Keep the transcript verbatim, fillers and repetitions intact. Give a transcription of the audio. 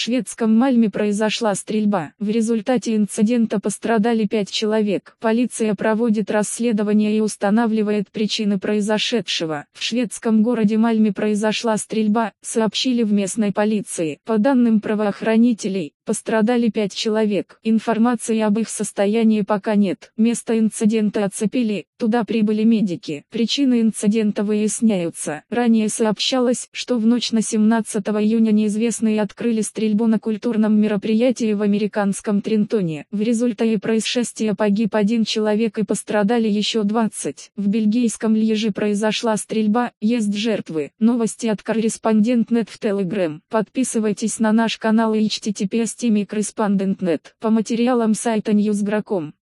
шведском Мальме произошла стрельба. В результате инцидента пострадали пять человек. Полиция проводит расследование и устанавливает причины произошедшего. В шведском городе Мальме произошла стрельба, сообщили в местной полиции. По данным правоохранителей, пострадали пять человек. Информации об их состоянии пока нет. Место инцидента оцепили, туда прибыли медики. Причины инцидента выясняются. Ранее сообщалось, что в ночь на семнадцатое июня неизвестные открыли стрельбу на культурном мероприятии в американском Трентоне. В результате происшествия погиб один человек и пострадали еще двадцать. В бельгийском Льеже произошла стрельба, есть жертвы. Новости от корреспондент точка нет в Telegram. Подписывайтесь на наш канал и эйч ти ти пи эс точка корреспондент точка нет по материалам сайта ньюс точка гра точка ком.